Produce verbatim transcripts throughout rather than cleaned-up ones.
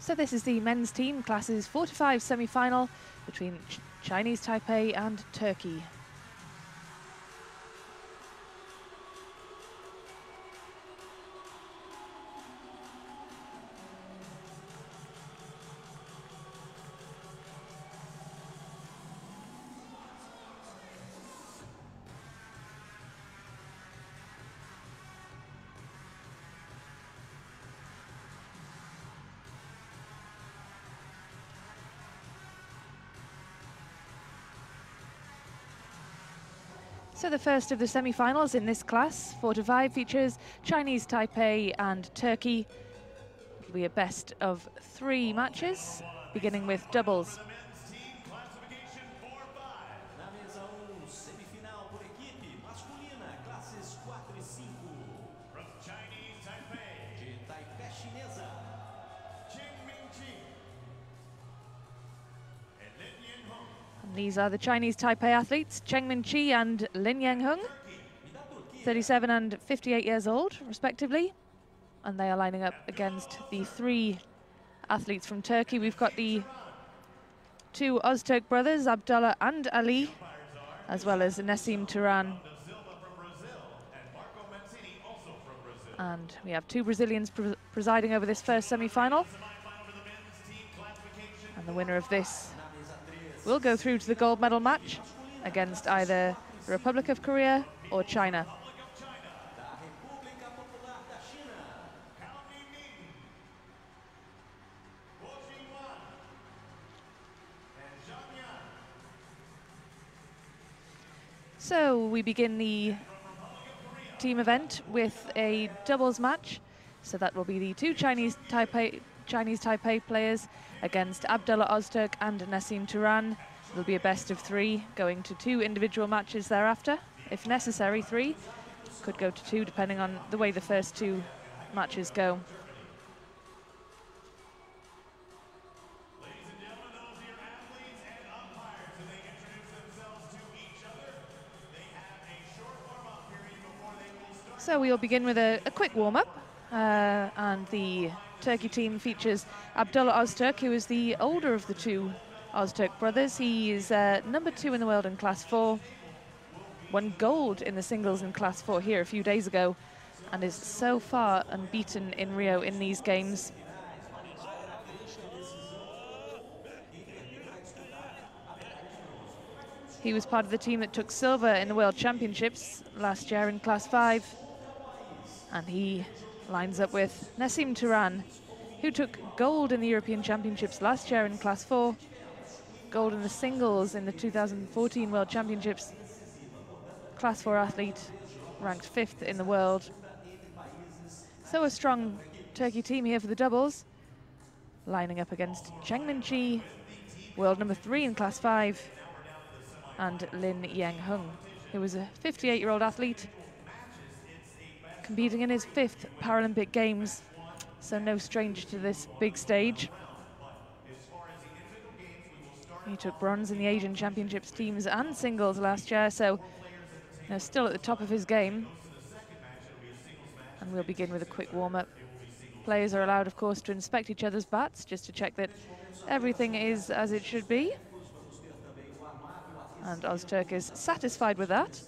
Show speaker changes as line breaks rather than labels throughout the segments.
So this is the men's team classes four to five semi-final between Ch Chinese Taipei and Turkey. So the first of the semi-finals in this class, four to five, features Chinese Taipei and Turkey. It'll be a best of three matches, beginning with doubles. These are the Chinese Taipei athletes, CHENG Ming-Chih and LIN Yen-Hung, thirty-seven and fifty-eight years old, respectively. And they are lining up against the three athletes from Turkey. We've got the two OZTURK brothers, Abdullah and Ali, as well as Nesim, TURAN. And we have two Brazilians pre presiding over this first semi-final. And the winner of this will go through to the gold medal match against either the Republic of Korea or China. So we begin the team event with a doubles match. So that will be the two Chinese Taipei Chinese Taipei players against Abdullah OZTURK and Nesim, TURAN. It'll be a best of three, going to two individual matches thereafter. If necessary, three. Could go to two, depending on the way the first two matches go. So we'll begin with a, a quick warm-up, uh, and the Turkey team features Abdullah OZTURK, who is the older of the two OZTURK brothers. He is uh, number two in the world in class four, won gold in the singles in class four here a few days ago, and is so far unbeaten in Rio in these games. He was part of the team that took silver in the World Championships last year in class five, and he lines up with Nesim, TURAN, who took gold in the European Championships last year in class four, gold in the singles in the two thousand fourteen World Championships. Class four athlete, ranked fifth in the world. So a strong Turkey team here for the doubles, lining up against CHENG Ming-Chih, world number three in class five, and LIN Yen-Hung, who was a fifty-eight-year-old athlete, competing in his fifth Paralympic Games, so no stranger to this big stage. He took bronze in the Asian Championships teams and singles last year, so you know, still at the top of his game. And we'll begin with a quick warm-up. Players are allowed, of course, to inspect each other's bats, just to check that everything is as it should be. And OZTURK is satisfied with that.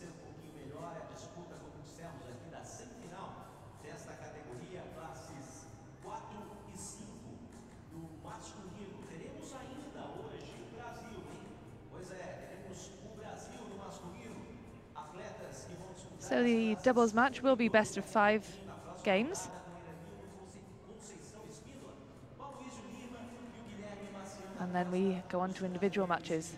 So the doubles match will be best of five games. And then we go on to individual matches.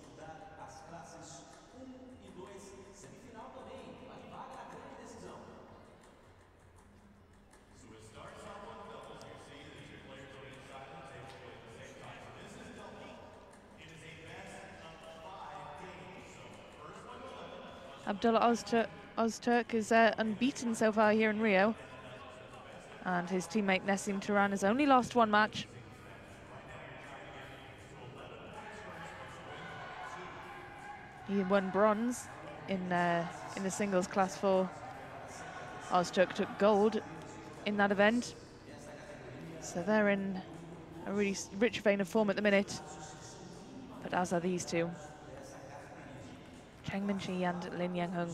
Abdullah OZTURK, OZTURK is uh, unbeaten so far here in Rio. And his teammate Nesim, TURAN has only lost one match. He won bronze in, uh, in the singles class four. OZTURK took gold in that event. So they're in a really rich vein of form at the minute, but as are these two, CHENG Ming-Chih and LIN Yen-Hung.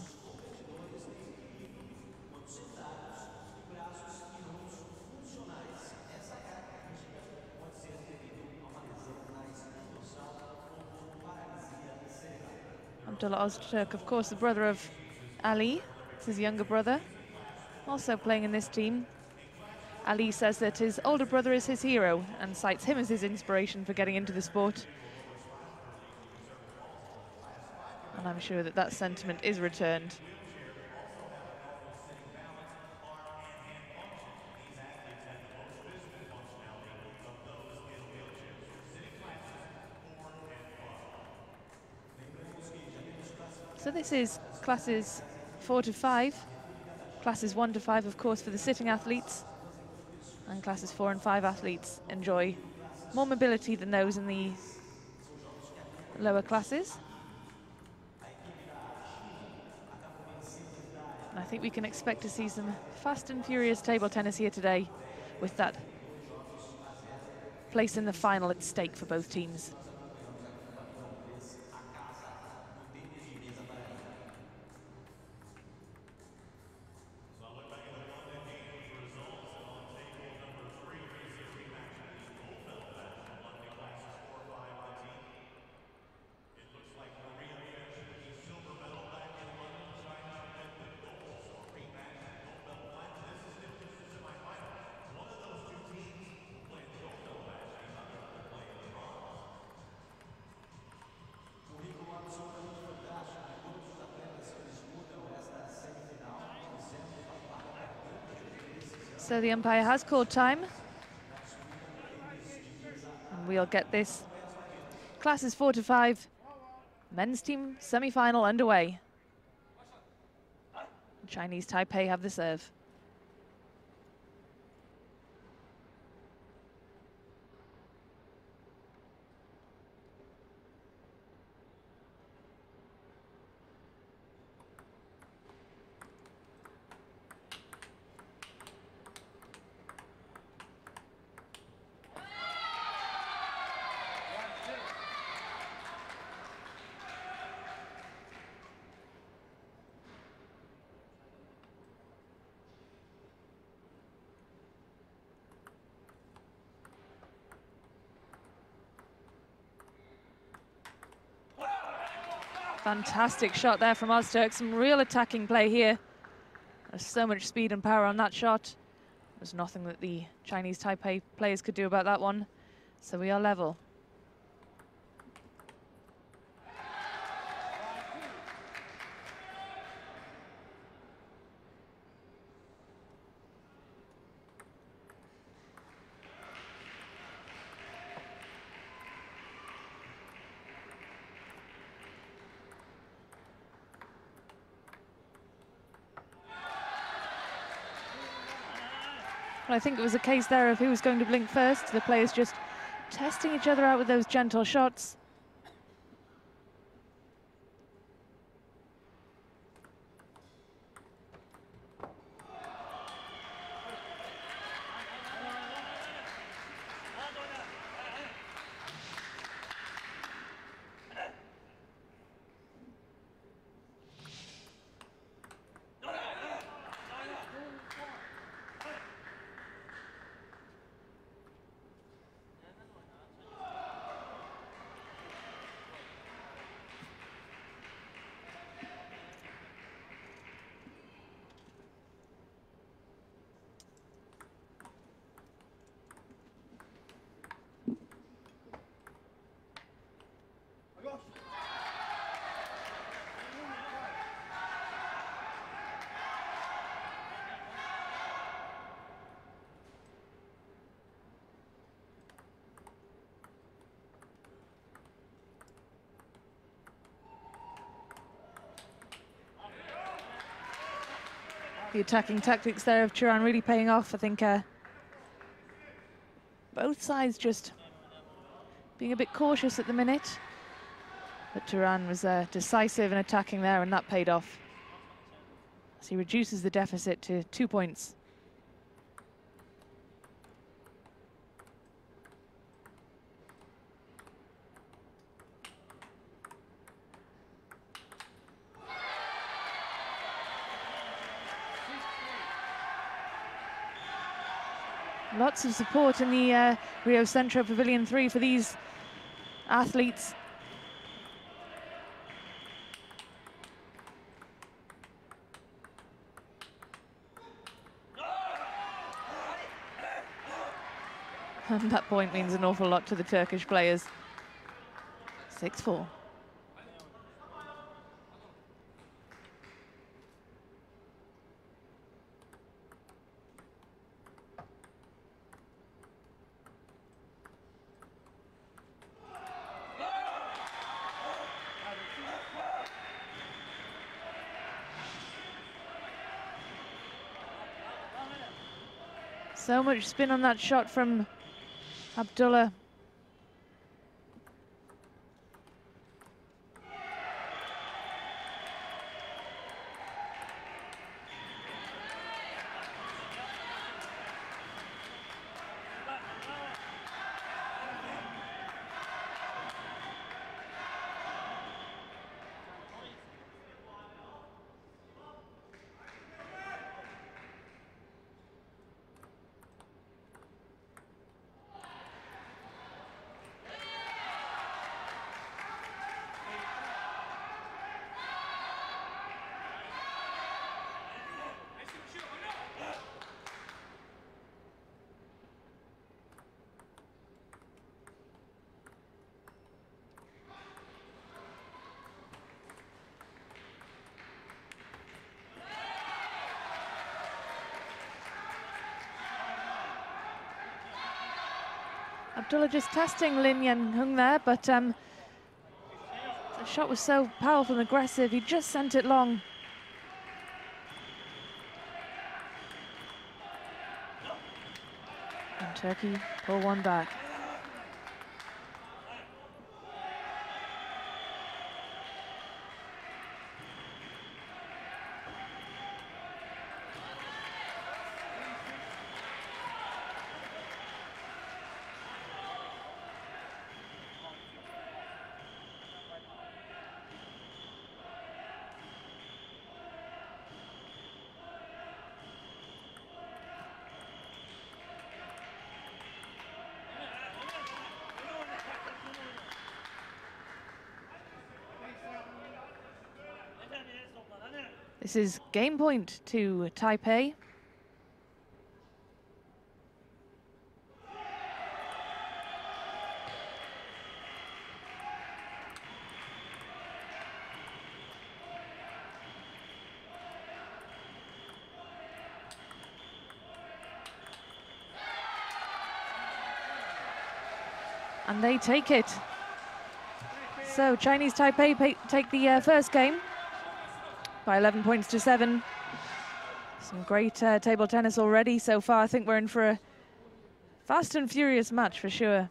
Abdullah OZTURK, of course, the brother of Ali. It's his younger brother, also playing in this team. Ali says that his older brother is his hero and cites him as his inspiration for getting into the sport. And I'm sure that that sentiment is returned. So this is classes four to five, classes one to five, of course, for the sitting athletes, and classes four and five athletes enjoy more mobility than those in the lower classes. And I think we can expect to see some fast and furious table tennis here today, with that place in the final at stake for both teams. So the umpire has called time, and we'll get this classes four to five men's team semi-final underway. Chinese Taipei have the serve. Fantastic shot there from OZTURK. Some real attacking play here. There's so much speed and power on that shot. There's nothing that the Chinese Taipei players could do about that one. So we are level. Well, I think it was a case there of who was going to blink first. The players just testing each other out with those gentle shots. The attacking tactics there of TURAN really paying off. I think uh, both sides just being a bit cautious at the minute. But TURAN was uh, decisive in attacking there, and that paid off. So he reduces the deficit to two points. Lots of support in the uh, Rio Centro Pavilion three for these athletes. And that point means an awful lot to the Turkish players. six four. So much spin on that shot from Abdullah. Abdullah just testing Lin Yen-Hung there, but um, the shot was so powerful and aggressive, he just sent it long. And Turkey pull one back. This is game point to Taipei. And they take it. So Chinese Taipei pay, take the uh, first game by eleven points to seven. Some great uh, table tennis already so far. I think we're in for a fast and furious match for sure.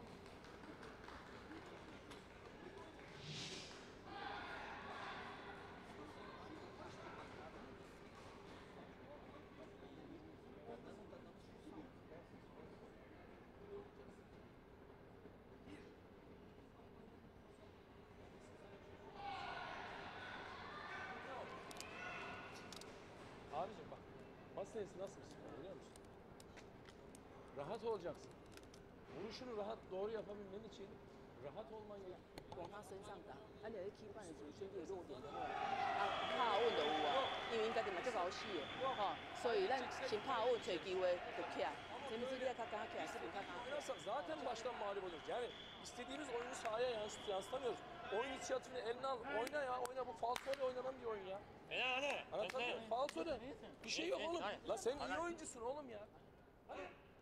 Nasıl nasıl bir spor biliyor musun? Rahat olacaksın. Vuruşunu rahat doğru yapabilmen için rahat olman gerekiyor.
往他身上打，啊，你去起板的时候，身体的弱点的话，啊，拍稳就有啊，因为因家己嘛足搞死的，吼，所以咱先拍稳，找机会就起来。前面这你要较刚起来，是不较刚。
Zaten baştan mağlup oluruz. Yani istediğimiz oyunu sahaya yansıtamıyoruz. Oyun inisiyatifini eline al, oyna ya, oyna. Bu falsoyla oynanan bir oyun ya. Anlatabiliyor muyum? Falsoyla bir şey yok oğlum. La sen iyi oyuncusun oğlum ya. Hadi.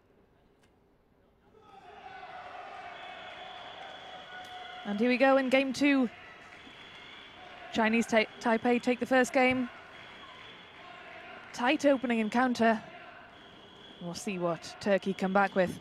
And here we go in game two. Chinese ta Taipei take the first game. Tight opening encounter. We'll see what Turkey come back with.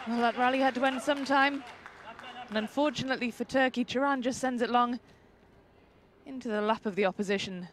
Well, that rally had to end sometime. And unfortunately for Turkey, TURAN just sends it long into the lap of the opposition.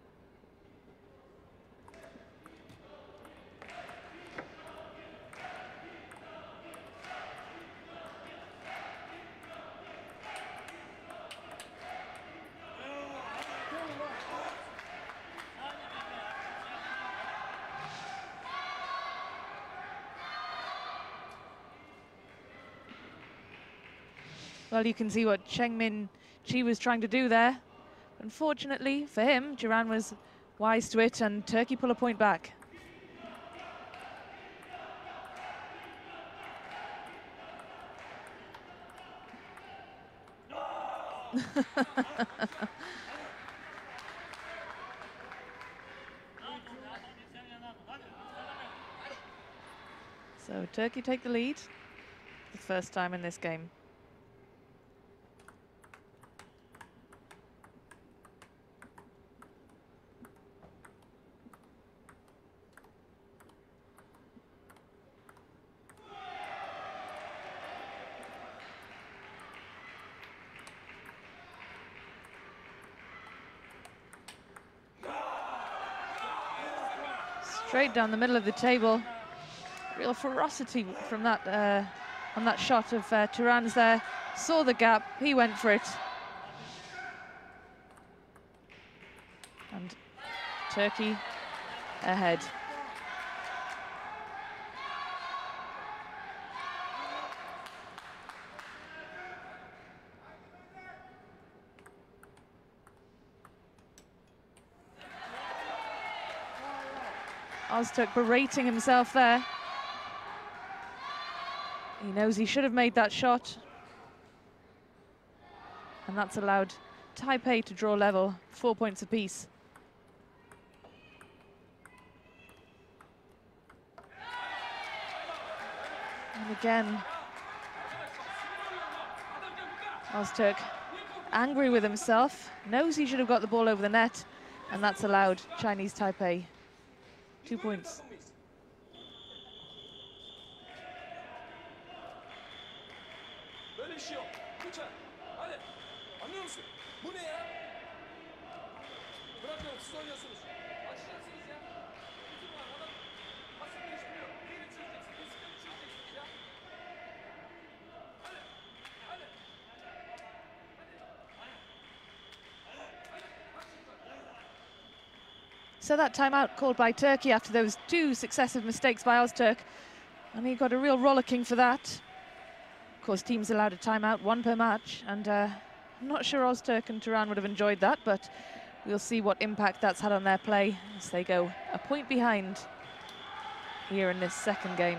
Well, you can see what CHENG Ming-Chih was trying to do there. Unfortunately for him, TURAN was wise to it and Turkey pull a point back. So Turkey take the lead the first time in this game. Straight down the middle of the table. Real ferocity from that uh, on that shot of uh, TURAN's there. Saw the gap, he went for it. And Turkey ahead. OZTURK berating himself there. He knows he should have made that shot. And that's allowed Taipei to draw level, four points apiece. And again, OZTURK angry with himself, knows he should have got the ball over the net, and that's allowed Chinese Taipei two points. So that timeout called by Turkey after those two successive mistakes by OZTURK, and he got a real rollicking for that. Of course, teams allowed a timeout, one per match, and uh, I'm not sure OZTURK and TURAN would have enjoyed that, but we'll see what impact that's had on their play as they go a point behind here in this second game.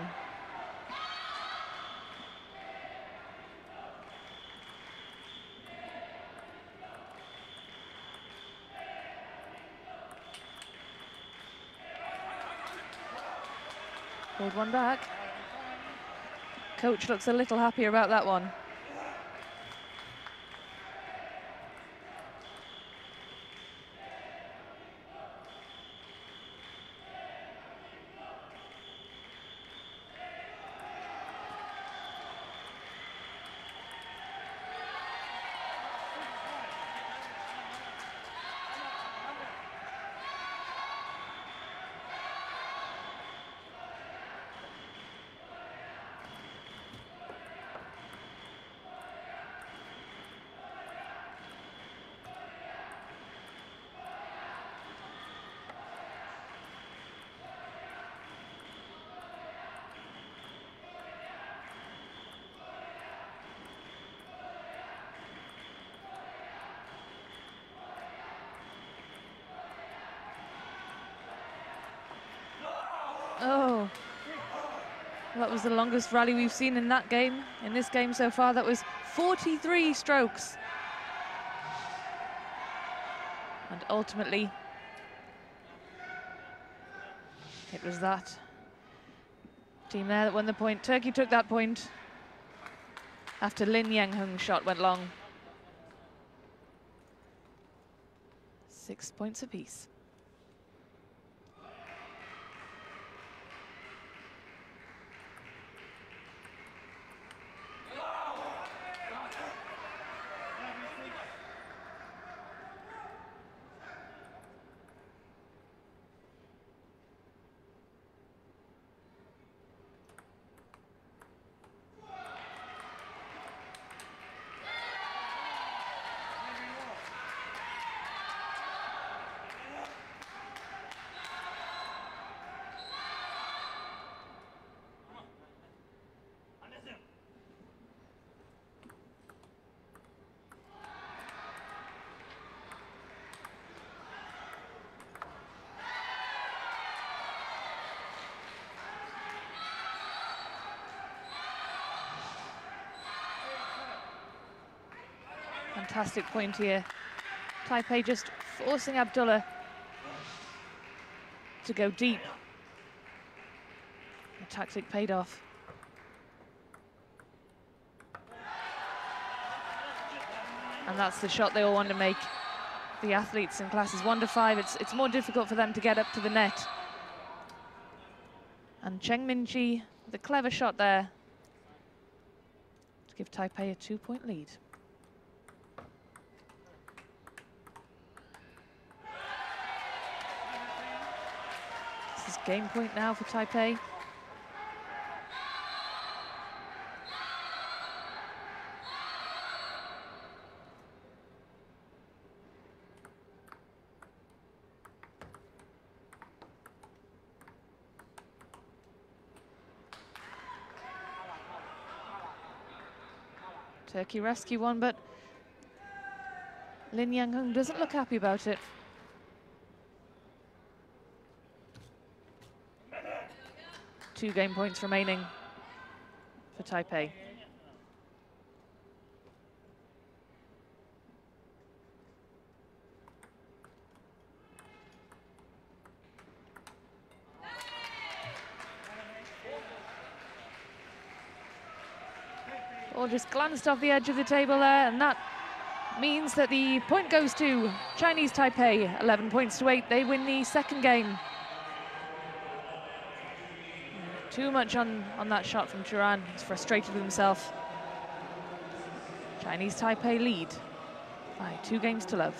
Pulled one back. Coach looks a little happier about that one. Oh, that was the longest rally we've seen in that game, in this game so far. That was forty-three strokes. And ultimately, it was that team there that won the point. Turkey took that point after LIN Yen-Hung's shot went long. Six points apiece. fantastic point here. Taipei just forcing Abdullah to go deep. The tactic paid off. And that's the shot they all want to make. The athletes in classes one to five, it's, it's more difficult for them to get up to the net. And CHENG Ming-Chih, the clever shot there to give Taipei a two-point lead. This is game point now for Taipei. Turkey rescue one, but LIN Yen-Hung doesn't look happy about it. Two game points remaining for Taipei. Ball just glanced off the edge of the table there, and that means that the point goes to Chinese Taipei. eleven points to eight. They win the second game. Too much on, on that shot from TURAN. He's frustrated with himself. Chinese Taipei lead by two games to love.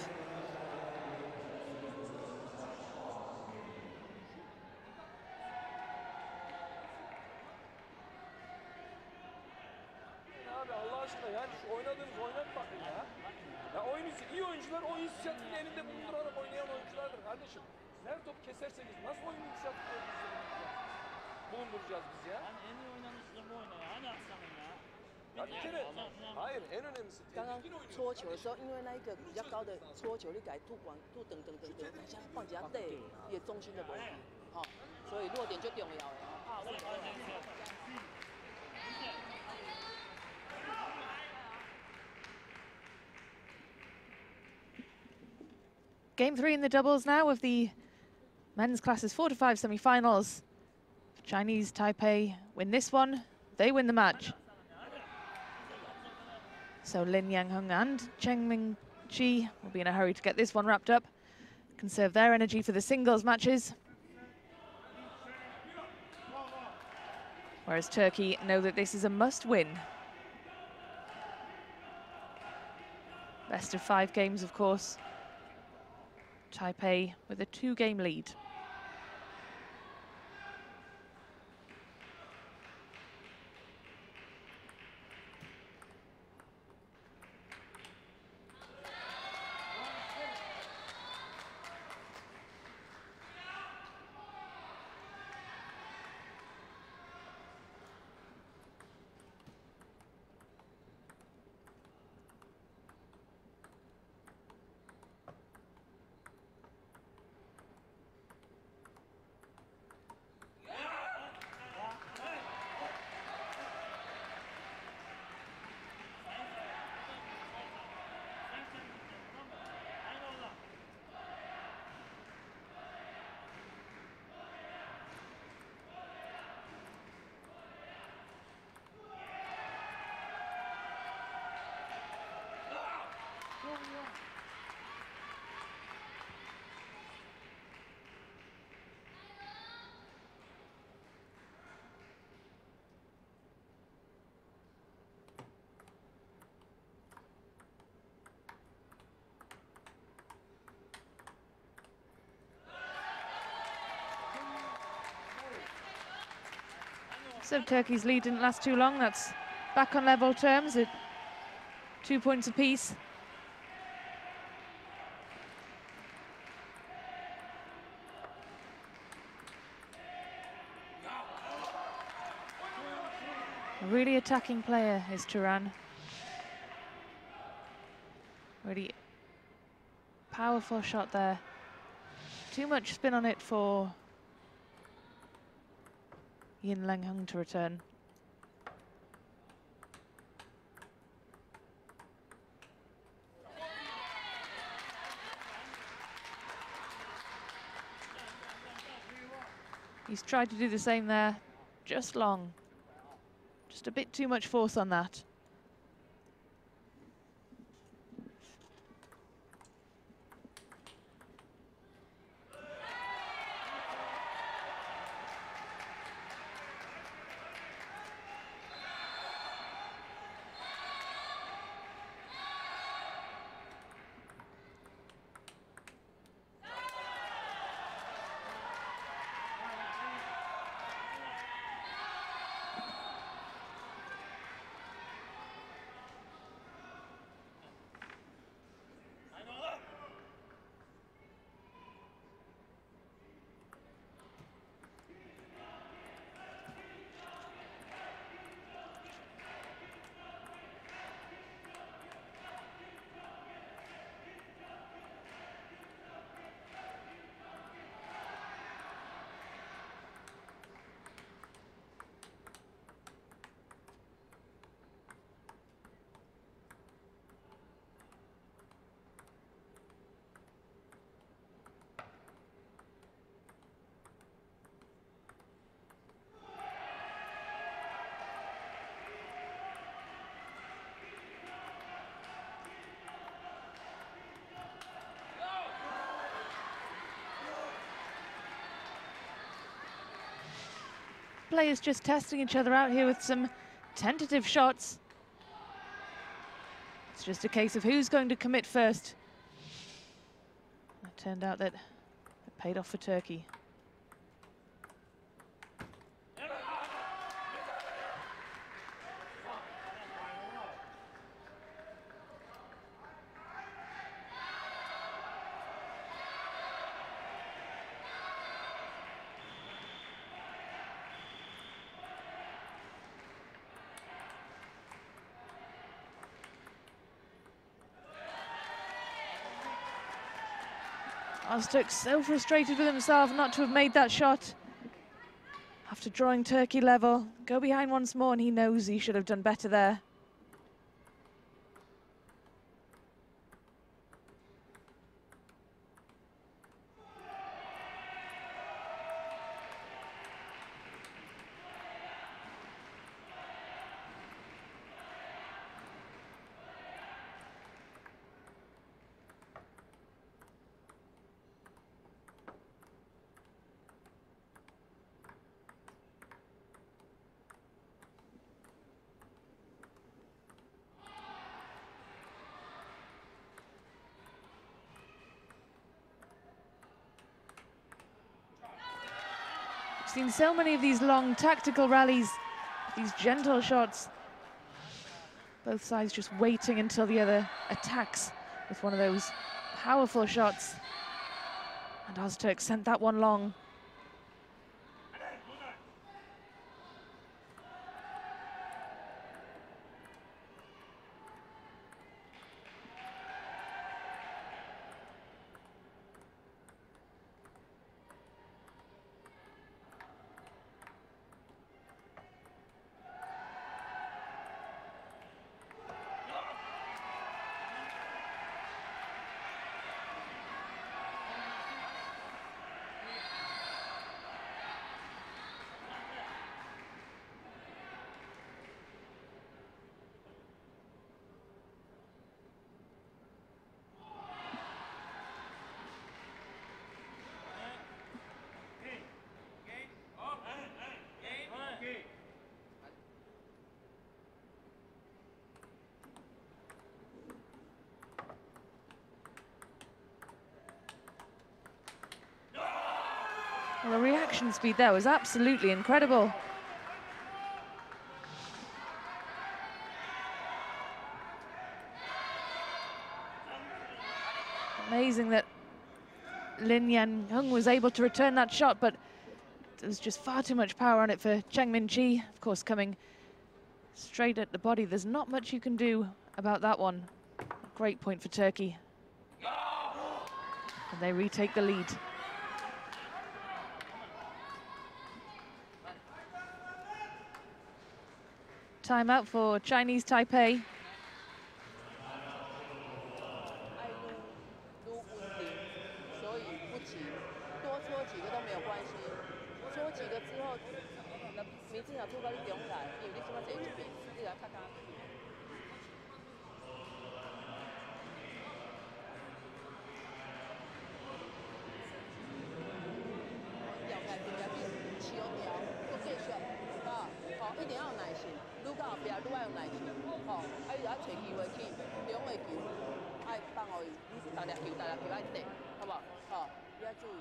Abi Allah aşkına yani şu oynadığınız oynat bakın ya. Ya oyun iyi oyuncular o inisiyatını elinde bulundurarak oynayan oyunculardır kardeşim. Her top keserseniz nasıl oyun inisiyatını bulunduracağız biz ya?
Yani en iyi oynanışlı bu oyna ya. Hadi aslanım ya.
Ya bir kere, hayır en önemlisi
刚刚
temkin oynuyoruz.
搓球的时候，因为那一个比较高的搓球，你改吐管吐等等等等，等一下放一下底，也中心的问题，好，所以落点就重要了。啊，我
Game three in the doubles now of the men's classes four to five semi-finals. Chinese Taipei win this one, they win the match. So LIN Yen-Hung and CHENG Ming-Chih will be in a hurry to get this one wrapped up, conserve their energy for the singles matches. Whereas Turkey know that this is a must-win. Best of five games, of course. Taipei with a two-game lead. So Turkey's lead didn't last too long. That's back on level terms at two points apiece. A really attacking player is TURAN. Really powerful shot there. Too much spin on it for LIN Yen-Hung to return. He's tried to do the same there, just long. Just a bit too much force on that. Players just testing each other out here with some tentative shots. It's just a case of who's going to commit first. It turned out that it paid off for Turkey. OZTURK so frustrated with himself not to have made that shot. After drawing Turkey level, go behind once more, and he knows he should have done better there. Seen so many of these long tactical rallies, these gentle shots. Both sides just waiting until the other attacks with one of those powerful shots. And OZTURK sent that one long. Well, the reaction speed there was absolutely incredible. Amazing that LIN Yen-Hung was able to return that shot, but there was just far too much power on it for CHENG Ming-Chih. Of course, coming straight at the body. There's not much you can do about that one. A great point for Turkey. And they retake the lead. Timeout for Chinese Taipei.
所以不急，多搓几个都没有关系，搓几个若拄到你中来，因为你即摆坐这边，你来较敢去。调开调开，你笑调，搁继续，吼，吼，一定要有耐心，愈到后壁愈要有耐心，吼，啊，你就要找机会去中的球，爱放互伊，逐粒球逐粒球爱得，好无？吼，你要注意。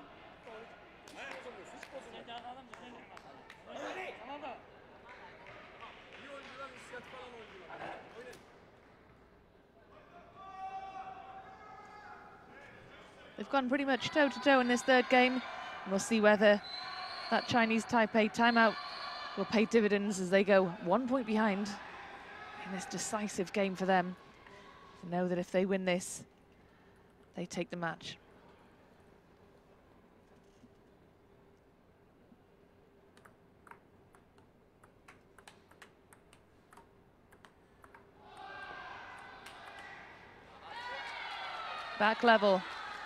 They've gone pretty much toe-to-toe in this third game. We'll see whether that Chinese Taipei timeout will pay dividends as they go one point behind in this decisive game for them. They know that if they win this, they take the match. Back level.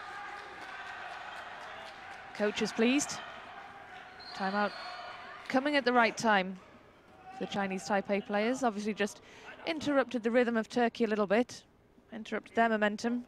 Coach is pleased. Timeout coming at the right time for the Chinese Taipei players. Obviously just interrupted the rhythm of Turkey a little bit, interrupted their momentum.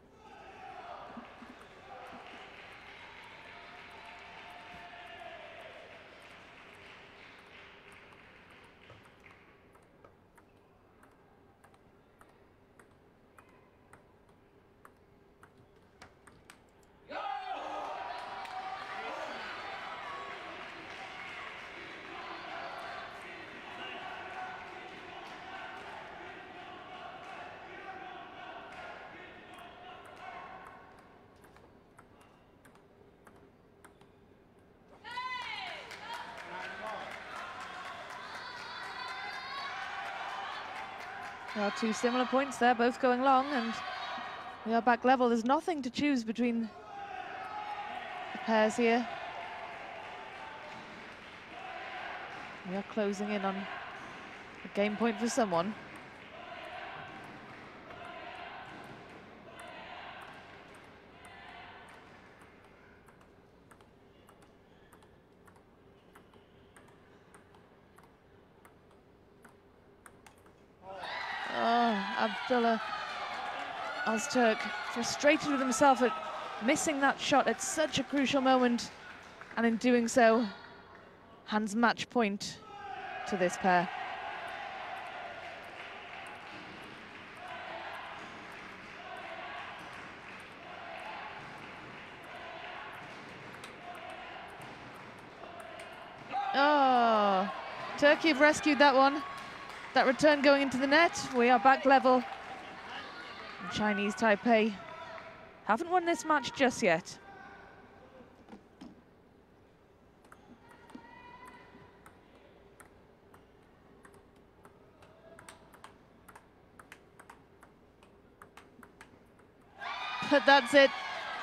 There are two similar points there, both going long, and we are back level. There's nothing to choose between the pairs here. We are closing in on a game point for someone. Abdullah OZTURK frustrated with himself at missing that shot at such a crucial moment, and in doing so hands match point to this pair. Oh, Turkey have rescued that one. That return going into the net. We are back level. And Chinese Taipei haven't won this match just yet. But that's it.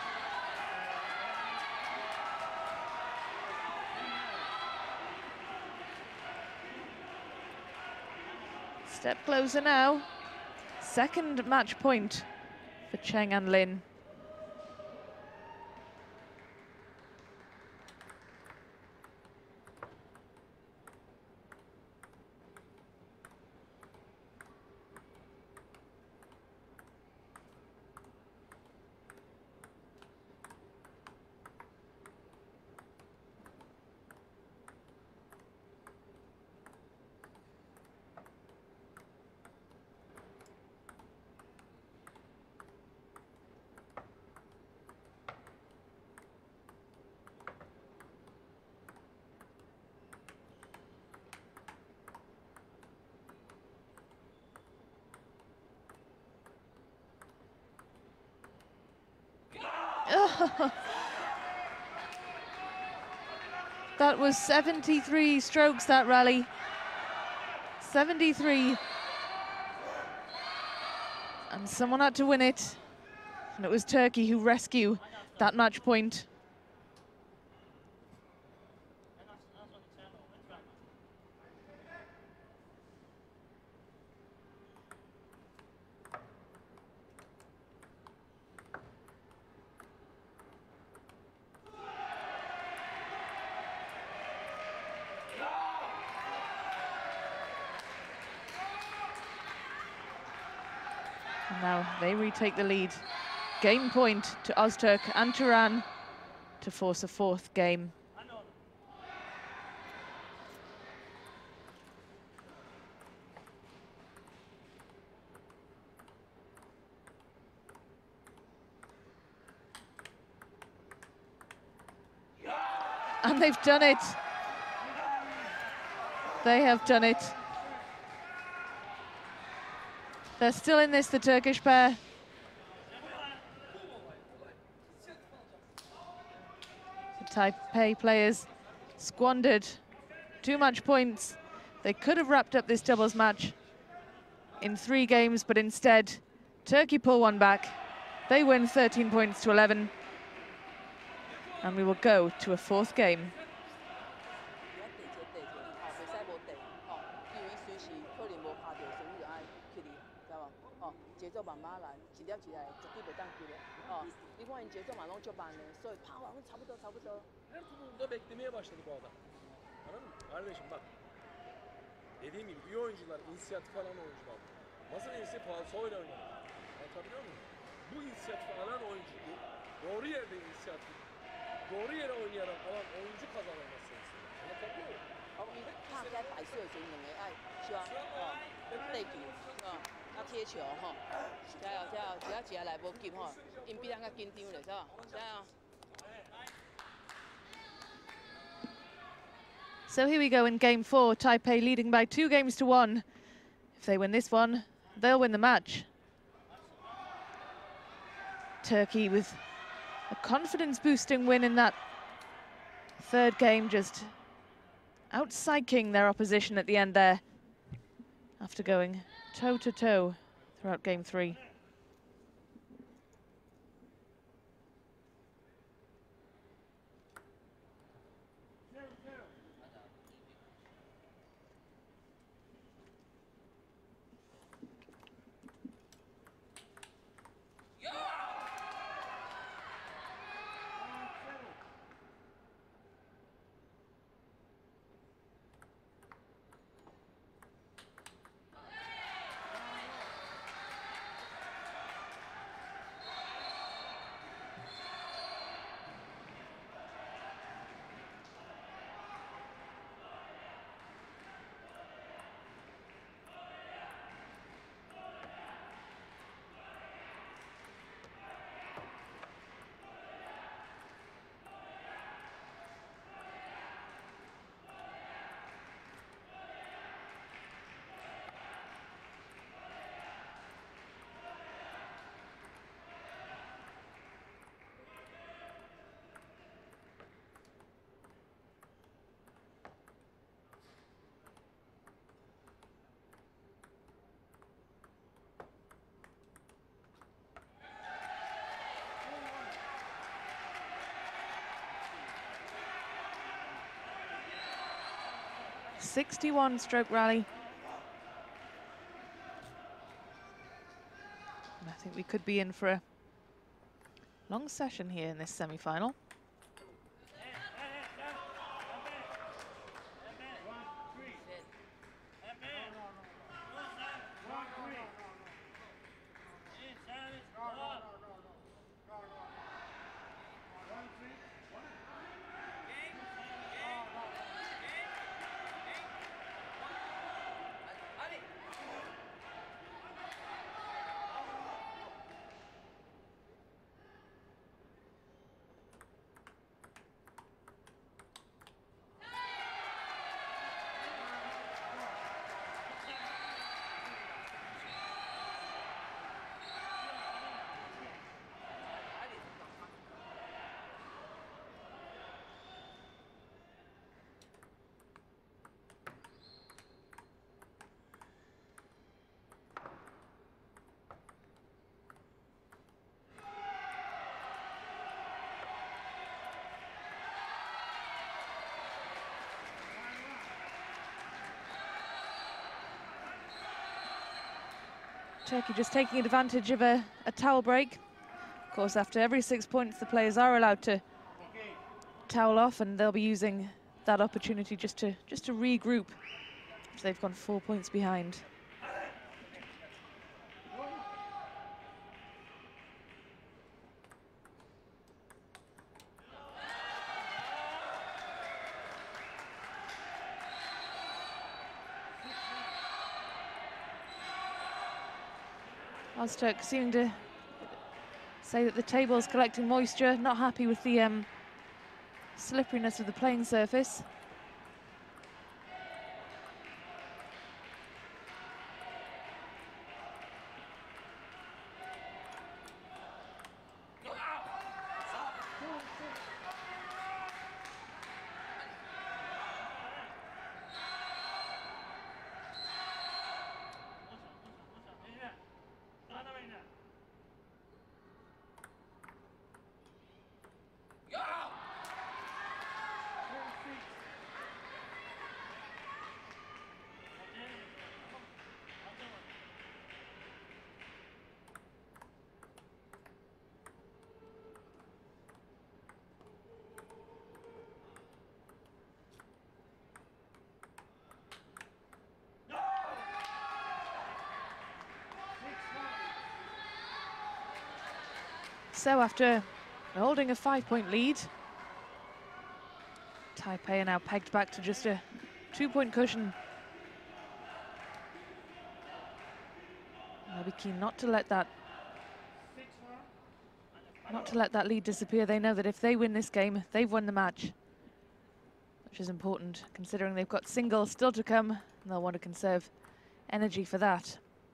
Step closer now. Second match point for Cheng and Lin. That was seventy-three strokes, that rally. seventy-three. And someone had to win it. And it was Turkey who rescued that match point. And now they retake the lead. Game point to OZTURK and TURAN to force a fourth game. And they've done it. They have done it. They're still in this, the Turkish pair. The Taipei players squandered too much points. They could have wrapped up this doubles match in three games, but instead, Turkey pull one back. They win thirteen points to eleven. And we will go to a fourth game.
Beklemeye başladı bu adam. Anladın mı? Kardeşim bak. Dediğim gibi iyi oyuncular, inisiyatif alan oyuncular. Nasıl inisiyatif falso oyna oynamak? Anlatabiliyor muyum? Bu inisiyatif alan oyuncu, doğru yerde inisiyatif, doğru yere oynayarak alan oyuncu kazanılması. Anlatabiliyor muyum? Ama
他在摆射的时候，两个爱希望哦对球，哦要贴球哈，加油加油，只要只要来无急哈，因比咱较紧张嘞，是吧？加油！
So here we go in game four, Taipei leading by two games to one. If they win this one, they'll win the match. Turkey with a confidence-boosting win in that third game, just out-psyching their opposition at the end there after going toe-to-toe throughout game three. sixty-one stroke rally. And I think we could be in for a long session here in this semi-final. Turkey just taking advantage of a, a towel break. Of course, after every six points, the players are allowed to towel off, and they'll be using that opportunity just to just to regroup after they've gone four points behind. OZTURK seeming to say that the table is collecting moisture, not happy with the um, slipperiness of the playing surface. So after holding a five-point lead, Taipei are now pegged back to just a two-point cushion. They'll be keen not to let that not to let that lead disappear. They know that if they win this game, they've won the match, which is important considering they've got singles still to come, and they'll want to conserve energy for that.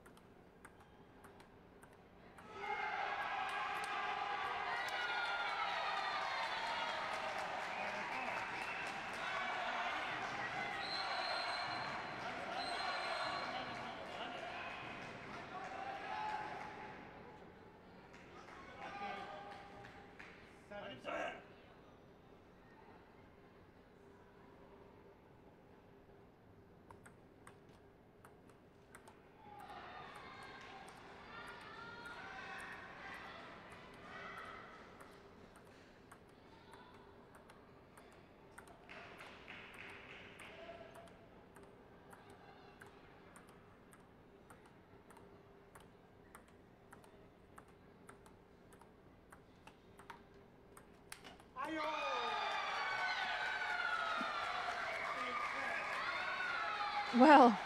Well,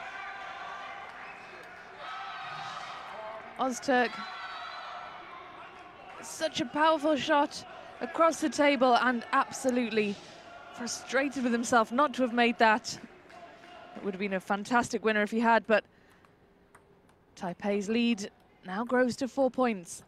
OZTURK, such a powerful shot across the table and absolutely frustrated with himself not to have made that. It would have been a fantastic winner if he had, but Taipei's lead now grows to four points.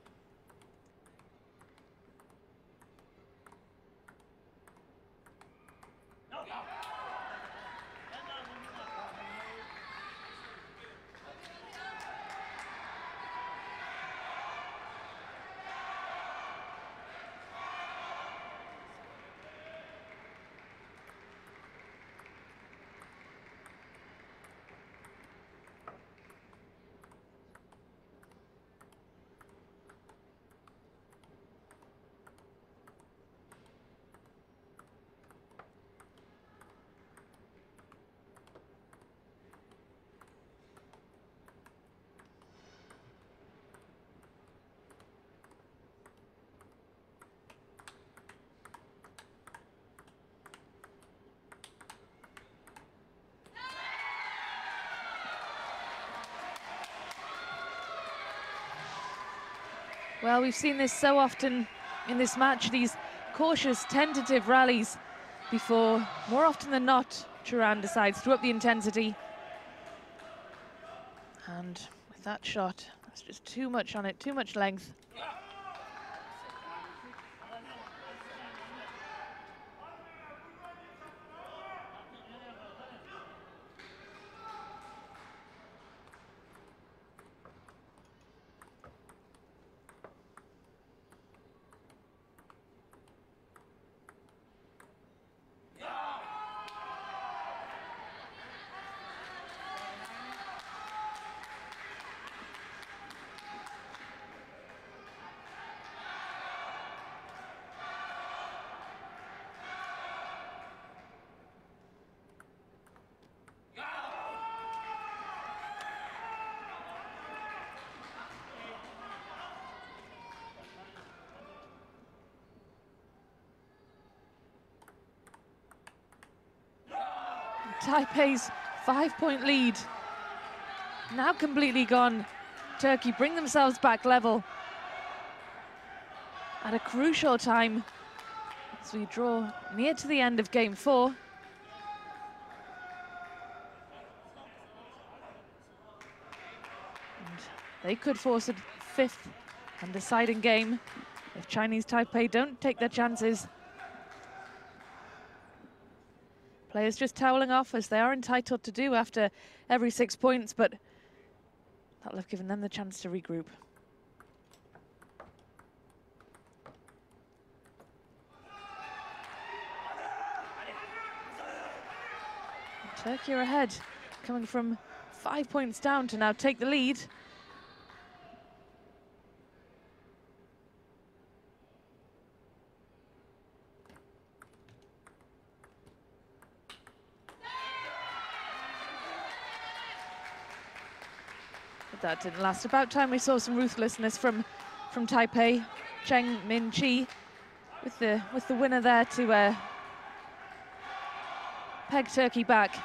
Well, we've seen this so often in this match, these cautious, tentative rallies before, more often than not, TURAN decides to up the intensity. And with that shot, that's just too much on it, too much length. Taipei's five-point lead now completely gone. Turkey bring themselves back level at a crucial time as we draw near to the end of game four. And they could force a fifth and deciding game if Chinese Taipei don't take their chances. Players just toweling off, as they are entitled to do after every six points, but that'll have given them the chance to regroup. Turkey are ahead, coming from five points down to now take the lead. But that didn't last. About time we saw some ruthlessness from from Taipei. CHENG Ming-Chih with the with the winner there to uh, peg Turkey back.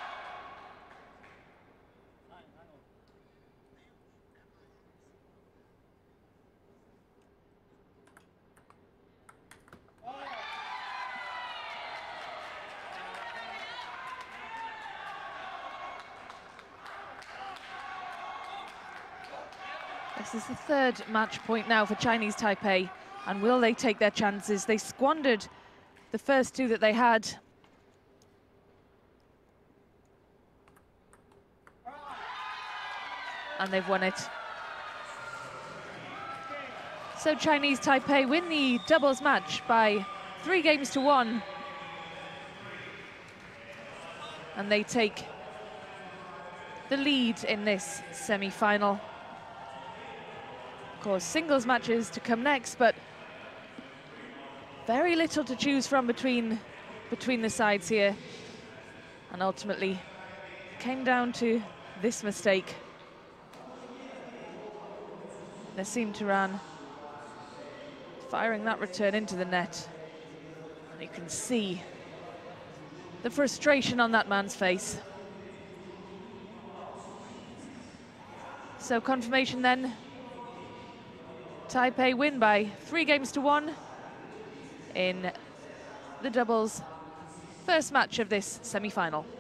This is the third match point now for Chinese Taipei, and will they take their chances? They squandered the first two that they had. And they've won it. So Chinese Taipei win the doubles match by three games to one. And they take the lead in this semi-final. Of course, singles matches to come next, but very little to choose from between between the sides here. And ultimately came down to this mistake. Nesim TURAN firing that return into the net. And you can see the frustration on that man's face. So confirmation then. Taipei win by three games to one in the doubles first match of this semi-final.